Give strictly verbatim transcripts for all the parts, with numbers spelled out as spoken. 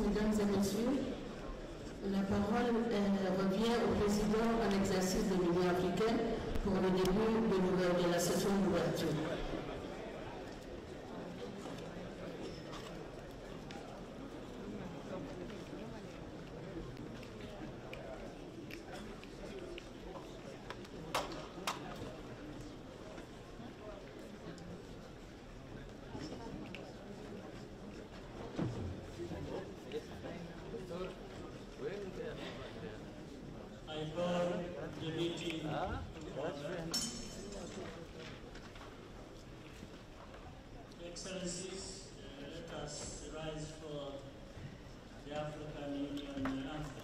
Mesdames et Messieurs, la parole euh, revient au président en exercice de l'Union africaine pour le début de, de la session d'ouverture. I call the meeting to order. Excellencies, uh, let us rise for the African Union anthem.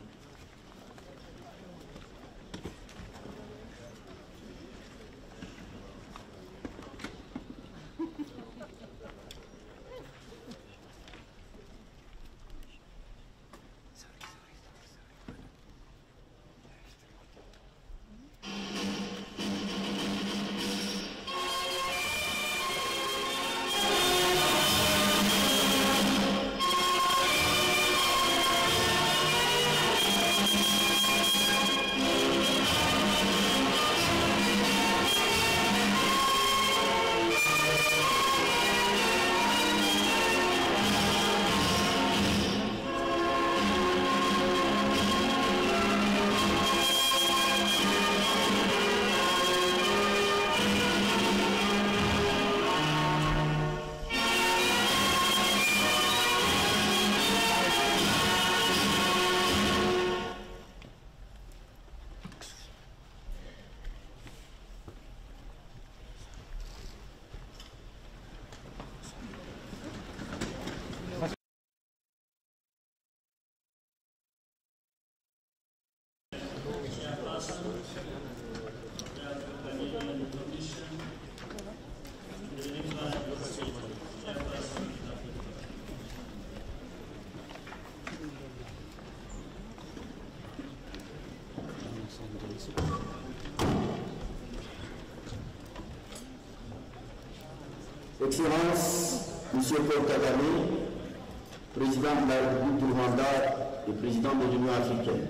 Excellence, Monsieur Paul Kagame, président de la République du Rwanda et président de l'Union africaine.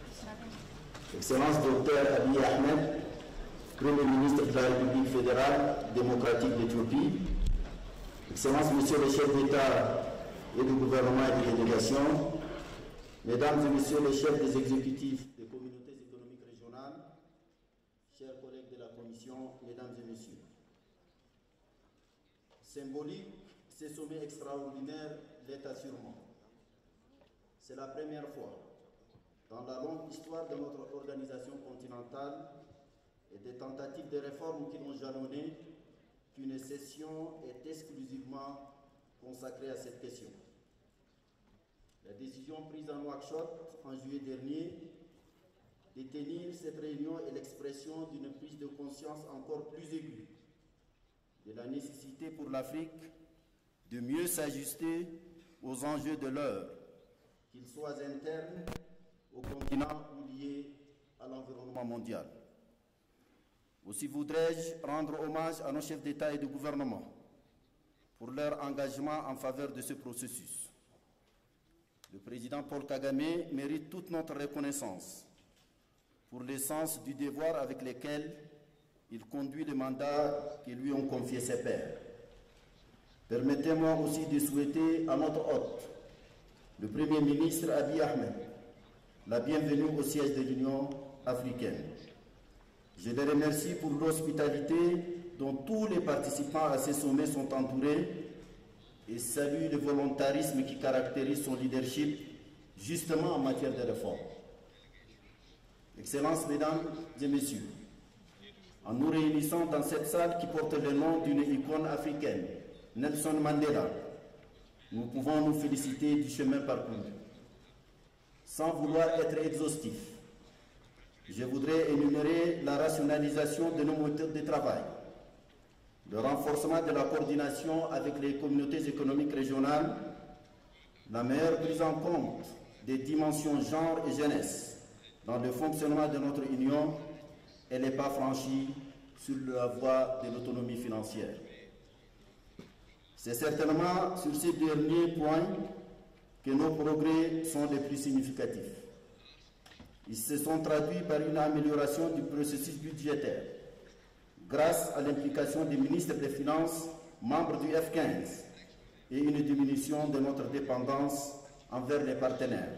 Excellence, Docteur Abiy Ahmed, Premier ministre de la République fédérale démocratique d'Éthiopie. Excellence, Monsieur le chef d'État et du gouvernement et des délégations, Mesdames et Messieurs les chefs des exécutifs des communautés économiques régionales, chers collègues de la Commission, Mesdames et Messieurs. Symbolique, ces sommets extraordinaires l'est assurément. C'est la première fois dans la longue histoire de notre organisation continentale et des tentatives de réforme qui l'ont jalonné qu'une session est exclusivement consacrée à cette question. La décision prise en Nouakchott en juillet dernier de tenir cette réunion est l'expression d'une prise de conscience encore plus aiguë de la nécessité pour l'Afrique de mieux s'ajuster aux enjeux de l'heure, qu'ils soient internes au continent ou liés à l'environnement mondial. Aussi voudrais-je rendre hommage à nos chefs d'État et de gouvernement pour leur engagement en faveur de ce processus. Le président Paul Kagame mérite toute notre reconnaissance pour le sens du devoir avec lequel il conduit le mandat que lui ont confié ses pairs. Permettez-moi aussi de souhaiter à notre hôte, le Premier ministre Abiy Ahmed, la bienvenue au siège de l'Union africaine. Je les remercie pour l'hospitalité dont tous les participants à ces sommets sont entourés et salue le volontarisme qui caractérise son leadership, justement en matière de réforme. Excellences, Mesdames et Messieurs, en nous réunissant dans cette salle qui porte le nom d'une icône africaine, Nelson Mandela, nous pouvons nous féliciter du chemin parcouru. Sans vouloir être exhaustif, je voudrais énumérer la rationalisation de nos méthodes de travail, le renforcement de la coordination avec les communautés économiques régionales, la meilleure prise en compte des dimensions genre et jeunesse dans le fonctionnement de notre Union et les pas franchis sur la voie de l'autonomie financière. C'est certainement sur ces derniers points que nos progrès sont les plus significatifs. Ils se sont traduits par une amélioration du processus budgétaire, grâce à l'implication des ministres des Finances, membres du F quinze, et une diminution de notre dépendance envers les partenaires,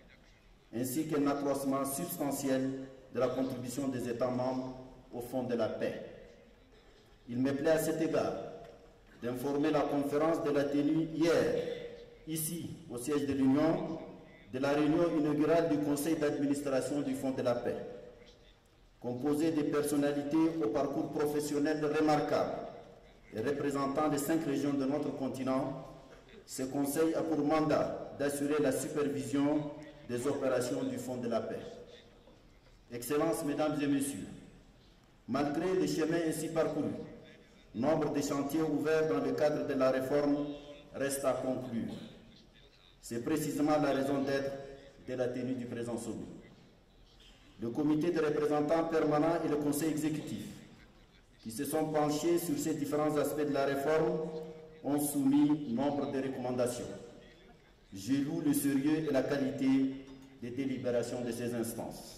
ainsi qu'un accroissement substantiel de la contribution des États membres au Fonds de la paix. Il me plaît à cet égard d'informer la conférence de la tenue hier, ici, au siège de l'Union, de la réunion inaugurale du Conseil d'administration du Fonds de la paix. Composé de personnalités au parcours professionnel remarquable et représentant les cinq régions de notre continent, ce Conseil a pour mandat d'assurer la supervision des opérations du Fonds de la paix. Excellences, Mesdames et Messieurs, malgré les chemins ainsi parcourus, nombre de chantiers ouverts dans le cadre de la réforme restent à conclure. C'est précisément la raison d'être de la tenue du présent sommet. Le comité de représentants permanents et le conseil exécutif, qui se sont penchés sur ces différents aspects de la réforme, ont soumis nombre de recommandations. Je loue le sérieux et la qualité des délibérations de ces instances.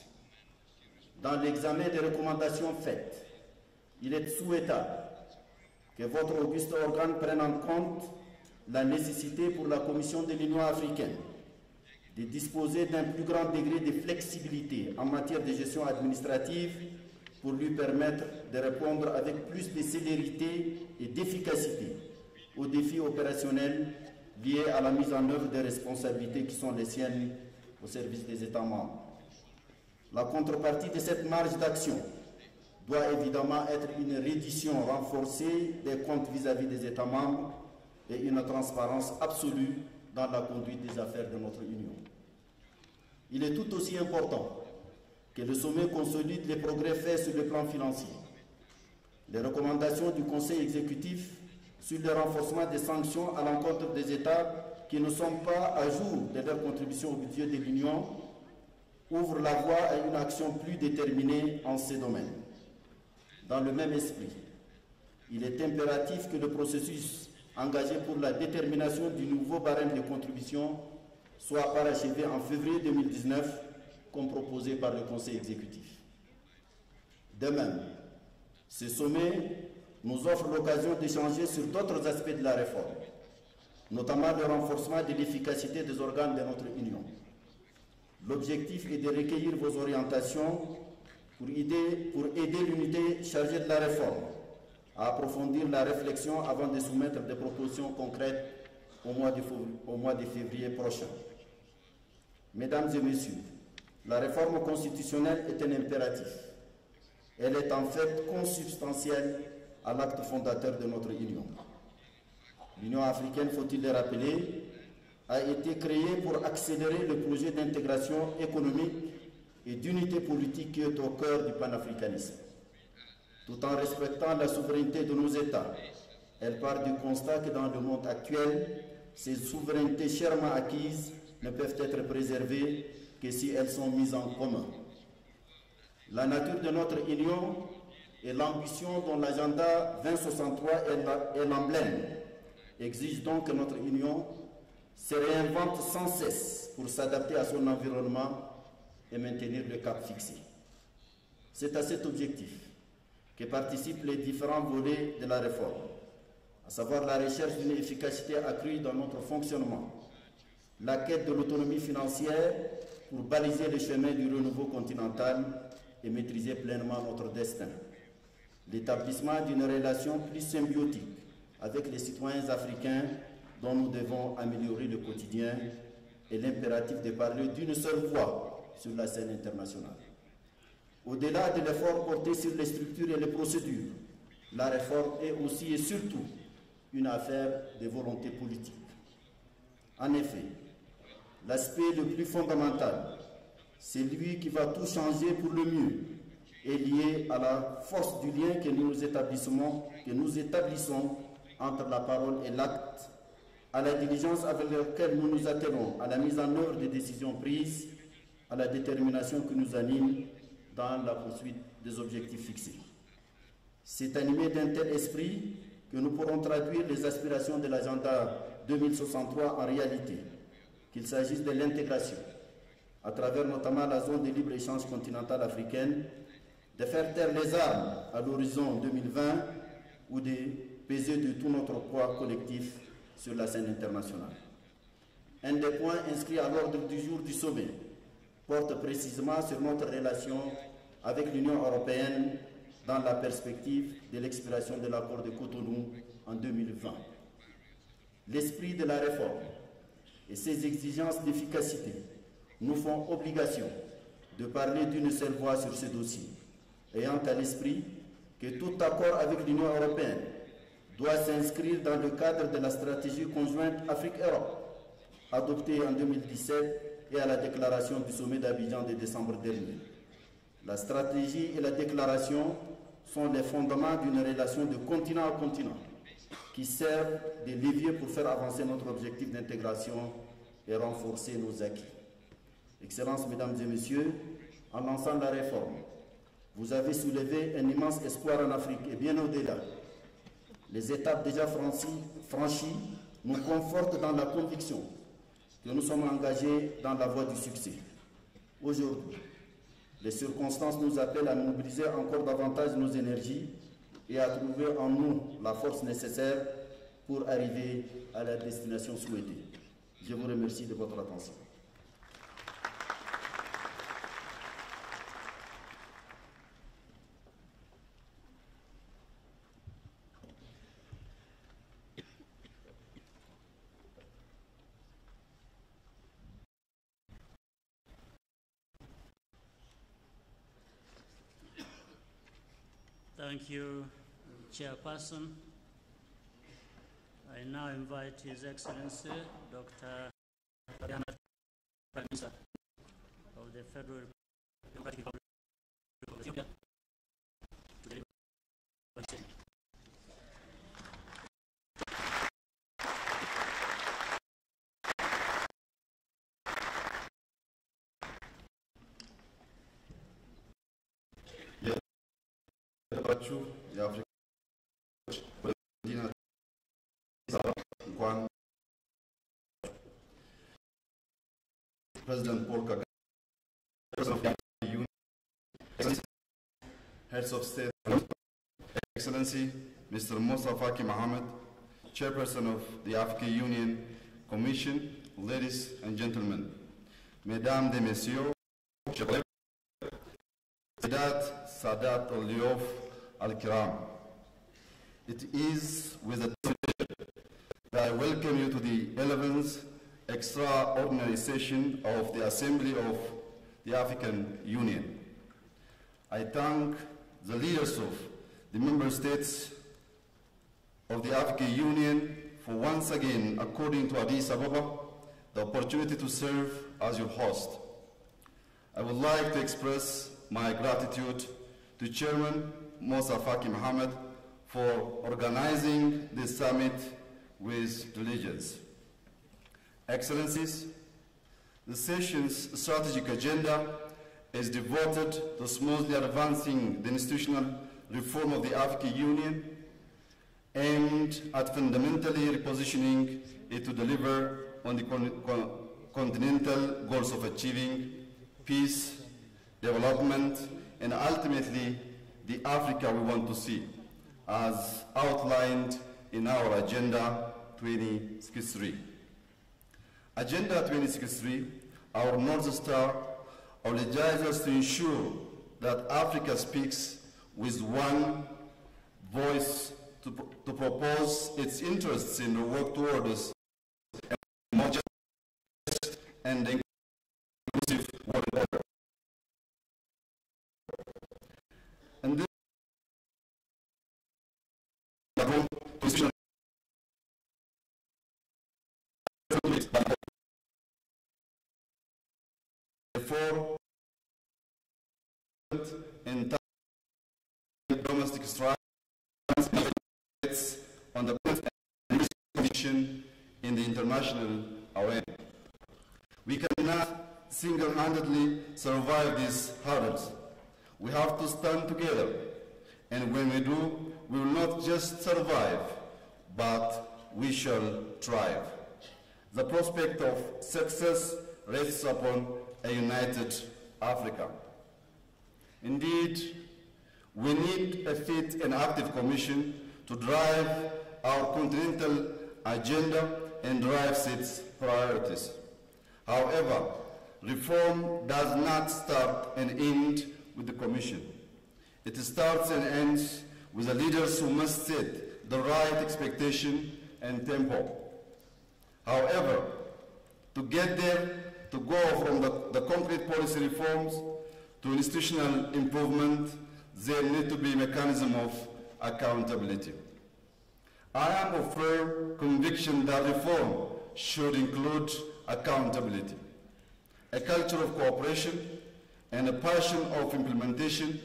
Dans l'examen des recommandations faites, il est souhaitable que votre auguste organe prenne en compte la nécessité pour la Commission de l'Union africaine de disposer d'un plus grand degré de flexibilité en matière de gestion administrative pour lui permettre de répondre avec plus de célérité et d'efficacité aux défis opérationnels liés à la mise en œuvre des responsabilités qui sont les siennes au service des États membres. La contrepartie de cette marge d'action doit évidemment être une reddition renforcée des comptes vis-à-vis des États membres et une transparence absolue dans la conduite des affaires de notre Union. Il est tout aussi important que le sommet consolide les progrès faits sur le plan financier. Les recommandations du Conseil exécutif sur le renforcement des sanctions à l'encontre des États qui ne sont pas à jour de leur contribution au budget de l'Union ouvrent la voie à une action plus déterminée en ces domaines. Dans le même esprit, il est impératif que le processus engagé pour la détermination du nouveau barème de contribution soit parachevé en février deux mille dix-neuf, comme proposé par le Conseil exécutif. De même, ce sommet nous offre l'occasion d'échanger sur d'autres aspects de la réforme, notamment le renforcement de l'efficacité des organes de notre Union. L'objectif est de recueillir vos orientations pour aider, pour aider l'unité chargée de la réforme à approfondir la réflexion avant de soumettre des propositions concrètes au mois de, au mois de février prochain. Mesdames et Messieurs, la réforme constitutionnelle est un impératif. Elle est en fait consubstantielle à l'acte fondateur de notre Union. L'Union africaine, faut-il le rappeler, a été créée pour accélérer le projet d'intégration économique et d'unité politique qui est au cœur du panafricanisme. Tout en respectant la souveraineté de nos États, elle part du constat que dans le monde actuel, ces souverainetés chèrement acquises ne peuvent être préservées que si elles sont mises en commun. La nature de notre Union et l'ambition dont l'agenda vingt soixante-trois est l'emblème exigent donc que notre Union se réinvente sans cesse pour s'adapter à son environnement et maintenir le cap fixé. C'est à cet objectif que participent les différents volets de la réforme, à savoir la recherche d'une efficacité accrue dans notre fonctionnement, la quête de l'autonomie financière pour baliser le chemin du renouveau continental et maîtriser pleinement notre destin, l'établissement d'une relation plus symbiotique avec les citoyens africains dont nous devons améliorer le quotidien et l'impératif de parler d'une seule voix sur la scène internationale. Au-delà de l'effort porté sur les structures et les procédures, la réforme est aussi et surtout une affaire de volonté politique. En effet, l'aspect le plus fondamental, celui qui va tout changer pour le mieux, est lié à la force du lien que nous établissons, que nous établissons entre la parole et l'acte, à la diligence avec laquelle nous nous attelons à la mise en œuvre des décisions prises, à la détermination qui nous anime dans la poursuite des objectifs fixés. C'est animé d'un tel esprit que nous pourrons traduire les aspirations de l'agenda deux mille soixante-trois en réalité, qu'il s'agisse de l'intégration, à travers notamment la zone de libre-échange continentale africaine, de faire taire les armes à l'horizon deux mille vingt ou de peser de tout notre poids collectif sur la scène internationale. Un des points inscrits à l'ordre du jour du sommet porte précisément sur notre relation avec l'Union européenne dans la perspective de l'expiration de l'accord de Cotonou en deux mille vingt. L'esprit de la réforme et ses exigences d'efficacité nous font obligation de parler d'une seule voix sur ce dossier, ayant à l'esprit que tout accord avec l'Union européenne doit s'inscrire dans le cadre de la stratégie conjointe Afrique-Europe, adoptée en deux mille dix-sept et à la déclaration du sommet d'Abidjan de décembre dernier. La stratégie et la déclaration sont les fondements d'une relation de continent à continent qui servent de levier pour faire avancer notre objectif d'intégration et renforcer nos acquis. Excellences, Mesdames et Messieurs, en lançant la réforme, vous avez soulevé un immense espoir en Afrique et bien au-delà. Les étapes déjà franchies nous confortent dans la conviction que nous sommes engagés dans la voie du succès. Aujourd'hui, les circonstances nous appellent à mobiliser encore davantage nos énergies et à trouver en nous la force nécessaire pour arriver à la destination souhaitée. Je vous remercie de votre attention. Thank you, Chairperson. I now invite His Excellency, Doctor Prime Minister of the Federal Democratic Republic of Ethiopia, to deliver his statement. President Paul Kagame, President of the African Union, Heads of State, Excellency Mister Moussa Faki Mohammed, Chairperson of the African Union Commission, ladies and gentlemen, Mesdames et Messieurs, Sadat Sadat al-Liof al-Kiram, it is with a pleasure that I welcome you to the eleventh extraordinary session of the Assembly of the African Union. I thank the leaders of the member states of the African Union for once again, according to Addis Ababa, the opportunity to serve as your host. I would like to express my gratitude to Chairman Moussa Faki Mohammed for organizing this summit with diligence. Excellencies, the session's strategic agenda is devoted to smoothly advancing the institutional reform of the African Union, aimed at fundamentally repositioning it to deliver on the con con continental goals of achieving peace, development, and ultimately the Africa we want to see, as outlined in our Agenda twenty sixty-three. Agenda twenty sixty-three, our North Star, obliges us to ensure that Africa speaks with one voice to, to propose its interests in the work towards a more just and inclusive world order. And this position therefore in domestic strife on the condition in the international arena. We cannot single-handedly survive these hurdles. We have to stand together, and when we do, we will not just survive, but we shall thrive. the prospect of success rests upon a united Africa. Indeed, we need a fit and active Commission to drive our continental agenda and drive its priorities. However, reform does not start and end with the Commission. It starts and ends with the leaders who must set the right expectation and tempo. However, to get there, to go from the, the concrete policy reforms to institutional improvement, there need to be a mechanism of accountability. I am of firm conviction that reform should include accountability, a culture of cooperation, and a passion of implementation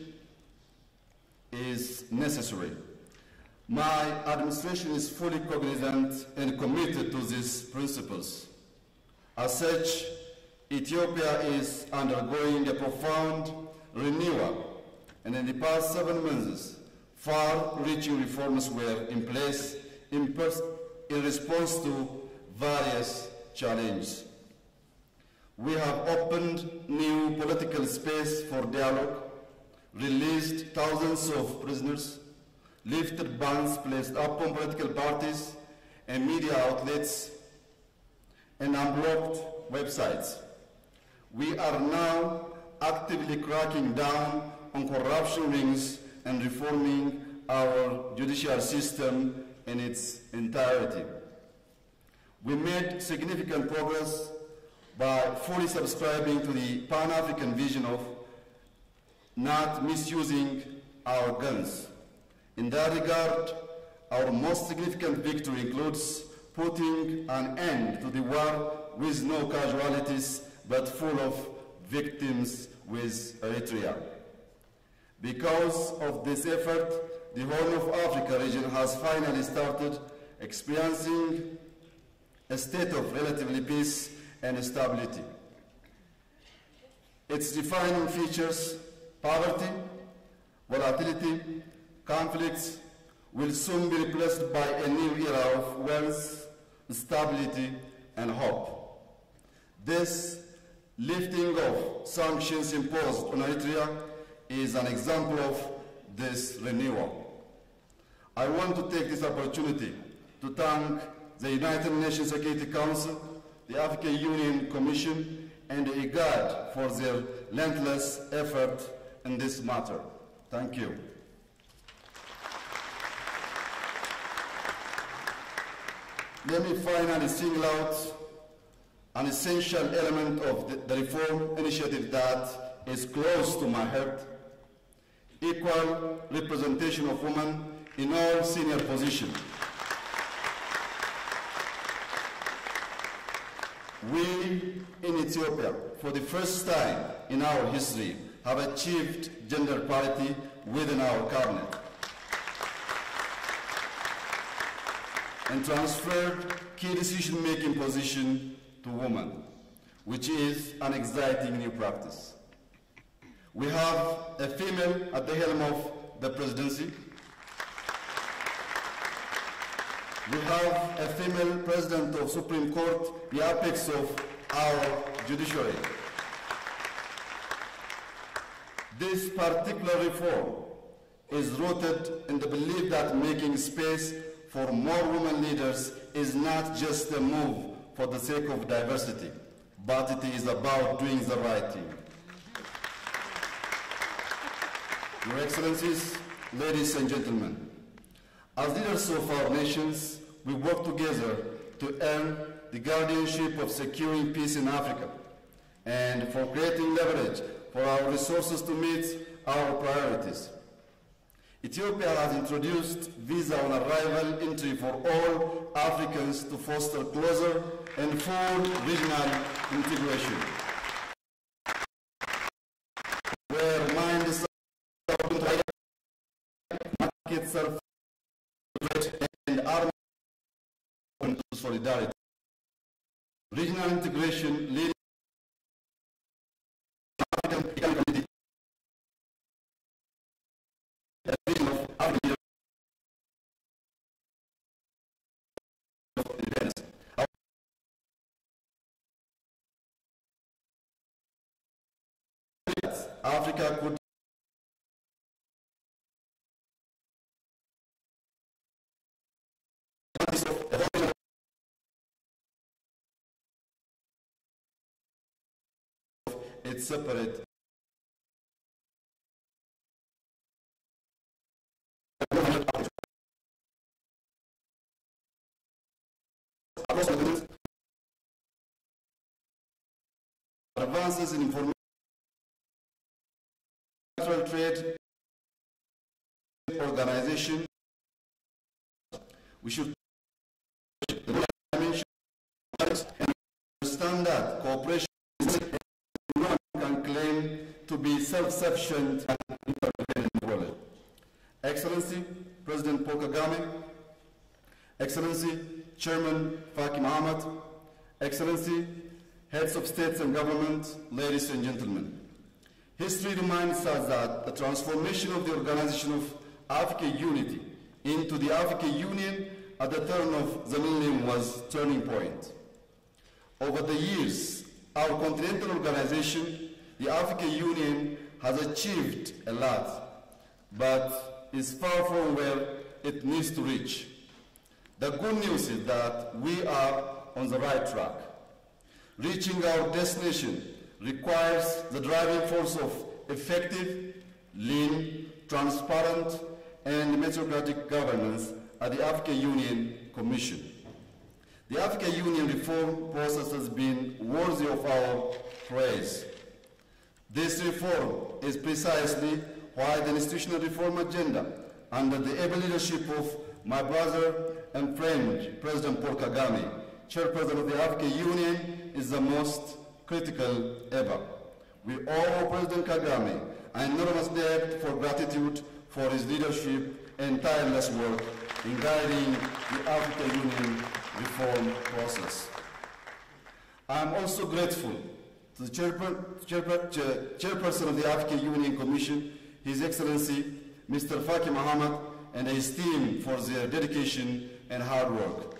is necessary. My administration is fully cognizant and committed to these principles. As such, Ethiopia is undergoing a profound renewal, and in the past seven months, far-reaching reforms were in place in, in response to various challenges. We have opened new political space for dialogue, released thousands of prisoners, lifted bans placed upon political parties and media outlets, and unblocked websites. We are now actively cracking down on corruption rings and reforming our judicial system in its entirety. We made significant progress by fully subscribing to the Pan-African vision of not misusing our guns. In that regard, our most significant victory includes putting an end to the war with no casualties but full of victims with Eritrea. Because of this effort, the Horn of Africa region has finally started experiencing a state of relative peace and stability. Its defining features, poverty, volatility, conflicts, will soon be replaced by a new era of wealth, stability, and hope. This lifting of sanctions imposed on Eritrea is an example of this renewal. I want to take this opportunity to thank the United Nations Security Council, the African Union Commission, and the IGAD for their relentless effort in this matter. Thank you. Let me finally single out an essential element of the, the reform initiative that is close to my heart: equal representation of women in all senior positions. We in Ethiopia, for the first time in our history, have achieved gender parity within our cabinet and transferred key decision-making position to women, which is an exciting new practice. We have a female at the helm of the presidency. We have a female president of Supreme Court, the apex of our judiciary. This particular reform is rooted in the belief that making space for more women leaders is not just a move for the sake of diversity, but it is about doing the right thing. Your Excellencies, ladies and gentlemen, as leaders of our nations, we work together to earn the guardianship of securing peace in Africa and for creating leverage for our resources to meet our priorities. Ethiopia has introduced visa on arrival entry for all Africans to foster closer and full regional integration. Where minds are open, markets are and are open to solidarity. Regional integration leads African community, a vision of African that Africa could its separate advances in information trade organization. We should understand that cooperation can claim to be self-sufficient and interdependent in the world. Excellency, President Paul Kagame, Excellency, Chairman Faki Mahamat, Excellency, Heads of States and Government, ladies and gentlemen. History reminds us that the transformation of the Organization of African Unity into the African Union at the turn of the millennium was a turning point. Over the years, our continental organization, the African Union, has achieved a lot, but is far from where it needs to reach. The good news is that we are on the right track. Reaching our destination requires the driving force of effective, lean, transparent, and meritocratic governance at the African Union Commission. The African Union reform process has been worthy of our praise. This reform is precisely why the institutional reform agenda, under the able leadership of my brother and friend, President Paul Kagame, Chairperson of the African Union, is the most critical ever. We owe President Kagame an enormous debt for gratitude for his leadership and tireless work in guiding the African Union reform process. I am also grateful to the chairper, chairper, chair, chairperson of the African Union Commission, His Excellency Mister Faki Mahamat, and his team for their dedication and hard work.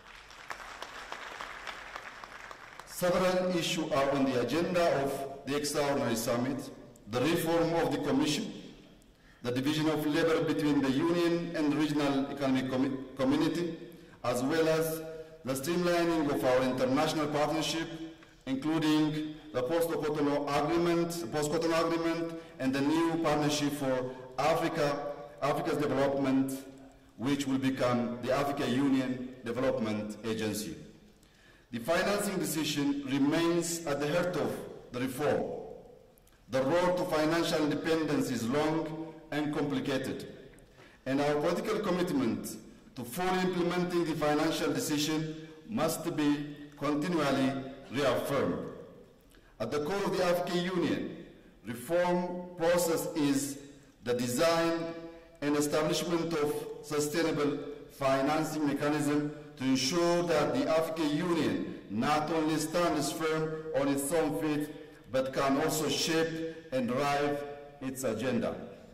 Several issues are on the agenda of the extraordinary summit: the reform of the Commission, the division of labor between the Union and the regional economic com community, as well as the streamlining of our international partnership, including the post-Cotonou Agreement, post-Cotonou Agreement, and the new partnership for Africa, Africa's development, which will become the African Union Development Agency. The financing decision remains at the heart of the reform. The road to financial independence is long and complicated, and our political commitment to fully implementing the financial decision must be continually reaffirmed. At the core of the African Union reform process is the design and establishment of sustainable financing mechanism to ensure that the African Union not only stands firm on its own feet, but can also shape and drive its agenda.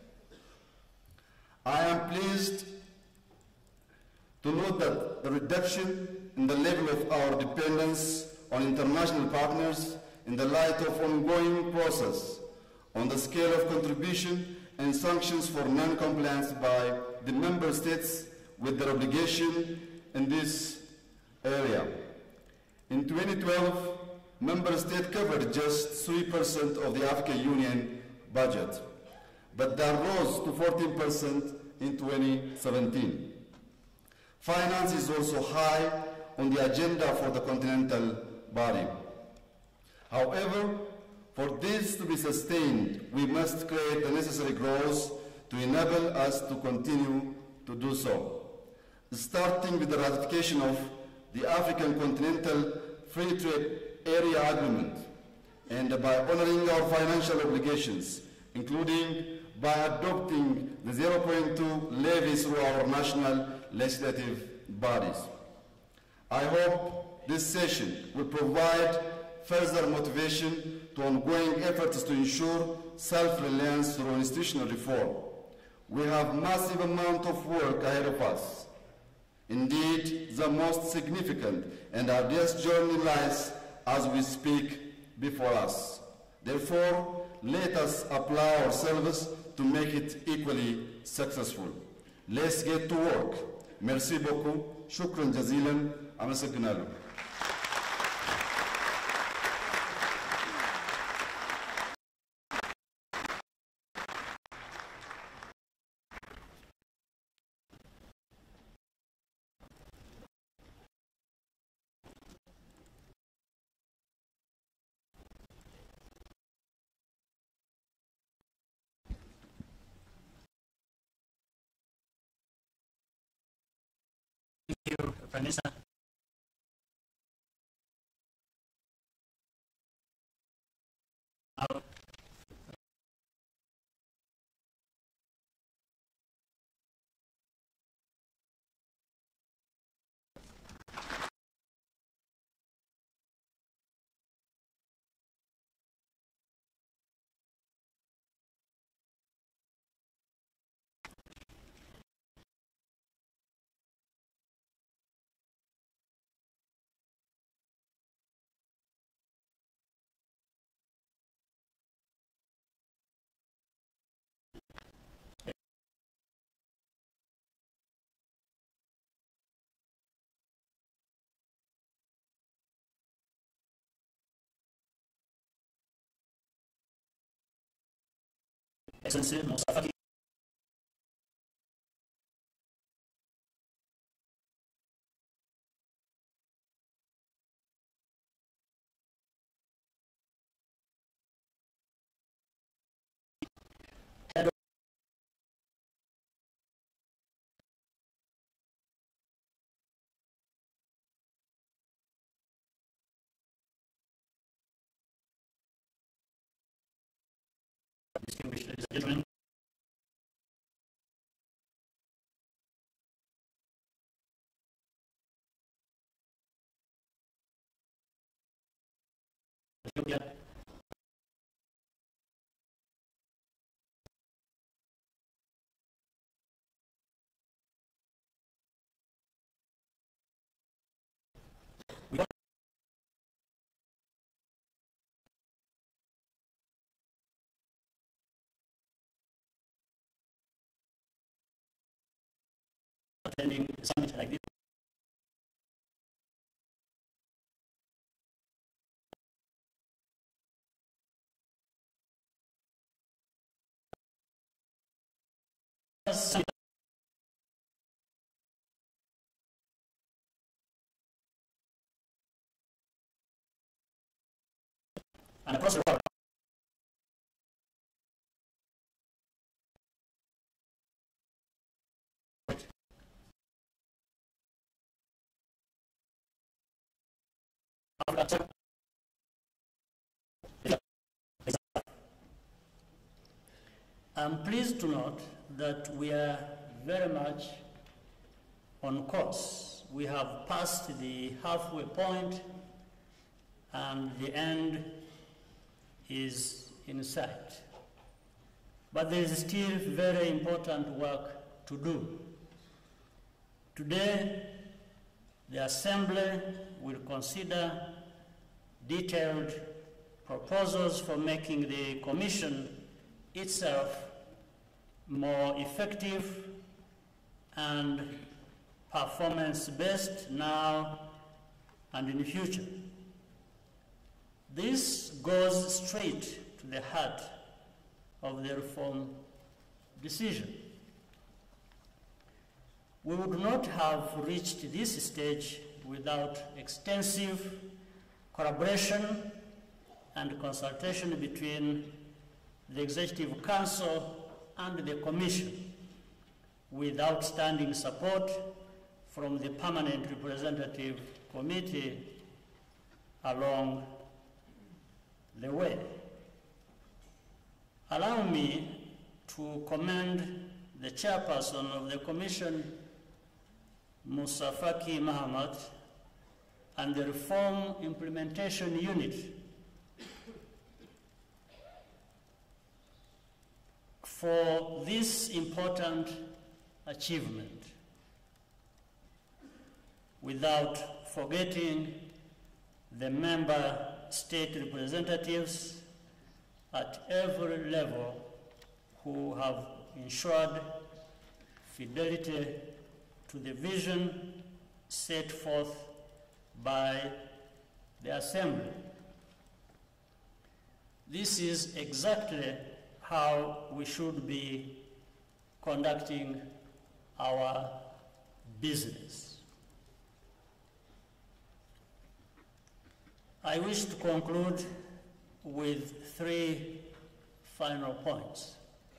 I am pleased to note that the reduction in the level of our dependence on international partners in the light of ongoing process on the scale of contribution and sanctions for non-compliance by the member states with their obligation in this area. In twenty twelve, member states covered just three percent of the African Union budget, but that rose to fourteen percent in twenty seventeen. Finance is also high on the agenda for the continental body. However, for this to be sustained, we must create the necessary growth to enable us to continue to do so, starting with the ratification of the African Continental Free Trade Area Agreement, and by honoring our financial obligations, including by adopting the zero point two levy through our national legislative bodies. I hope this session will provide further motivation to ongoing efforts to ensure self-reliance through institutional reform. We have massive amount of work ahead of us. Indeed, the most significant and arduous journey lies as we speak before us. Therefore, let us apply ourselves to make it equally successful. Let's get to work. Merci beaucoup. Shukran jazilan. Amasagnalo. Thank you, Prime Minister. Now, Excellency Musa Faki. Distinguished ladies and gentlemen, Ethiopia. We are attending a summit like this. Summit. And across the world, Africa. I'm pleased to note that we are very much on course. We have passed the halfway point and the end is in sight. But there is still very important work to do. Today, the Assembly will consider detailed proposals for making the Commission itself more effective and performance-based now and in the future. This goes straight to the heart of the reform decision. We would not have reached this stage without extensive collaboration and consultation between the Executive Council and the Commission, with outstanding support from the Permanent Representative Committee along the way. Allow me to commend the chairperson of the Commission, Musa Faki Mahamat, and the Reform Implementation Unit for this important achievement, without forgetting the member state representatives at every level who have ensured fidelity to the vision set forth by the Assembly. This is exactly how we should be conducting our business. I wish to conclude with three final points.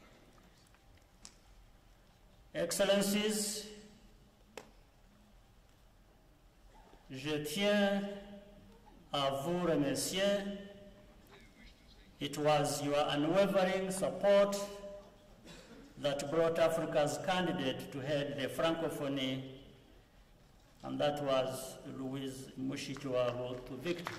Excellencies, je tiens à vous remercier. It was your unwavering support that brought Africa's candidate to head the Francophonie, and that was Louise Mushikiwabo, to victory.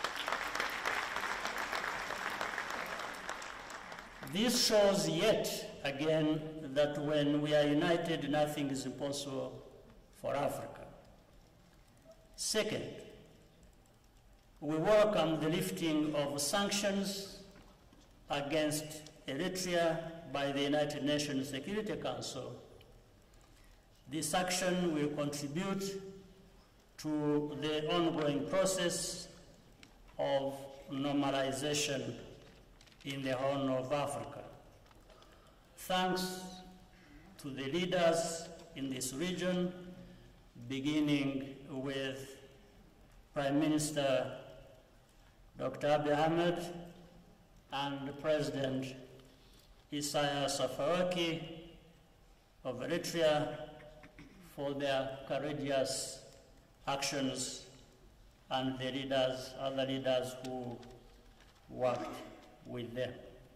This shows yet again that when we are united, nothing is impossible for Africa. Second, we welcome the lifting of sanctions against Eritrea by the United Nations Security Council. This action will contribute to the ongoing process of normalization in the Horn of Africa. Thanks to the leaders in this region, beginning with Prime Minister Doctor Abiy Ahmed and President Isaias Afwerki of Eritrea for their courageous actions, and the leaders, other leaders who worked with them.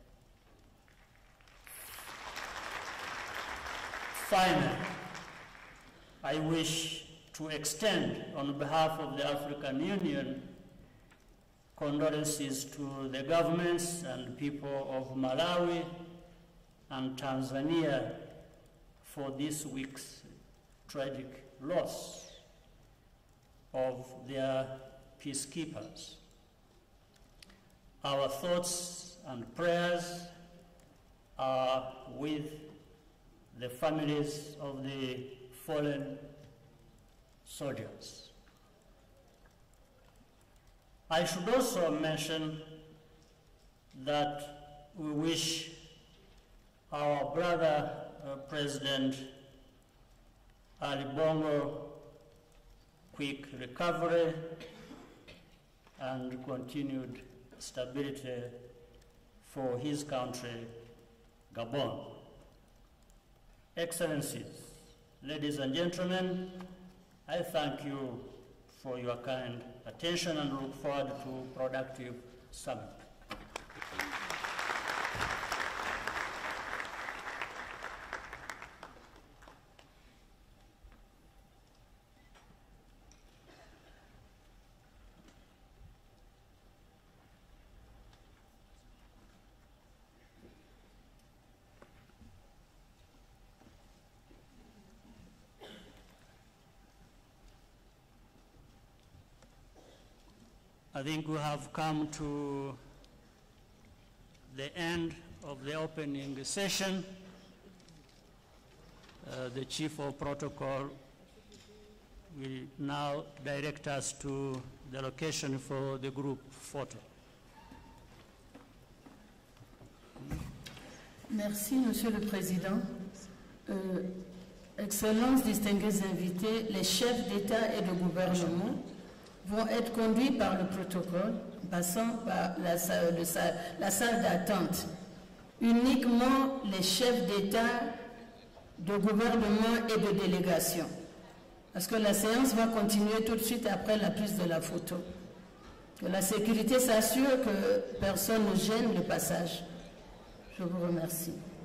Finally, I wish to extend on behalf of the African Union condolences to the governments and people of Malawi and Tanzania for this week's tragic loss of their peacekeepers. Our thoughts and prayers are with the families of the fallen soldiers. I should also mention that we wish our brother uh, President Ali Bongo quick recovery and continued stability for his country, Gabon. Excellencies, ladies and gentlemen, I thank you for your kind attention and look forward to productive summit. I think we have come to the end of the opening session. Uh, the Chief of Protocol will now direct us to the location for the group photo. Merci, Monsieur le Président. Euh, Excellences, distingués invités, les chefs d'État et de gouvernement vont être conduits par le protocole, passant par la salle, le, la salle d'attente. Uniquement les chefs d'État, de gouvernement et de délégation. Parce que la séance va continuer tout de suite après la prise de la photo. Que la sécurité s'assure que personne ne gêne le passage. Je vous remercie.